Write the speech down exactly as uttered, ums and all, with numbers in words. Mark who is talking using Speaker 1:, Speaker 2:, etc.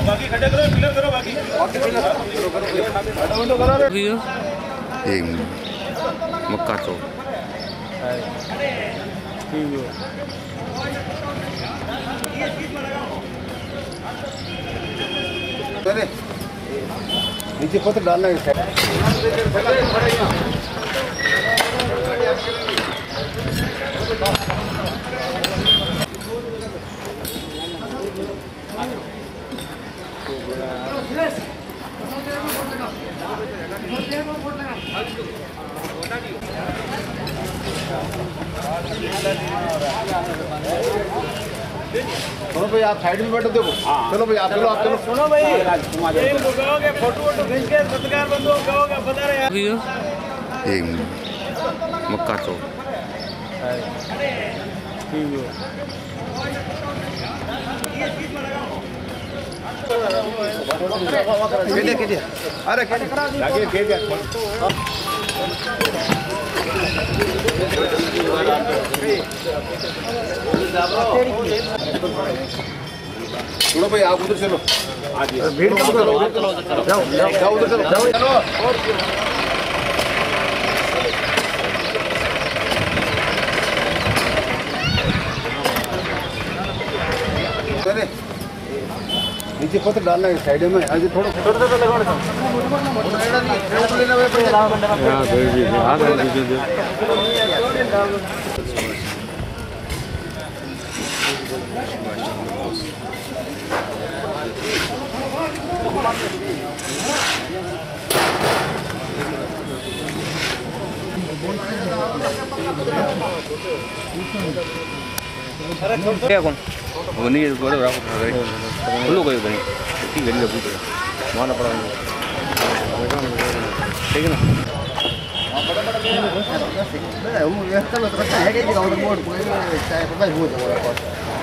Speaker 1: बाकी खड़े करो, क्लियर करो बाकी।
Speaker 2: एक मक्का चौक
Speaker 3: नीचे पत्थर डालना है। सुनो भाई, आप साइड में बैठो, देखो। चलो भाई, आप चलो, आप चलो।
Speaker 1: सुनो भाई, कहोगे फोटो वोटो खींच के पत्रकार बंधु कहोगे बता रहे हैं।
Speaker 2: एक मक्का चौक
Speaker 3: अरे सुनो भाई, आप उधर चलो। भीड़ जाओ जाओ जाओ उधर चलो जाओ चलो। अरे नीचे पत्थर डालना है साइड में। आज थोड़ा थोड़ा थोड़ा लगाओ ना। लेना
Speaker 2: कौन वो नहीं बोलो राखो खुलो गयो भाई ठीक है ले पूछो माना पड़ा ठीक है ना।
Speaker 3: वो ये कल तो है कि गांव में बोर्ड कोई चाय पता हो जाएगा।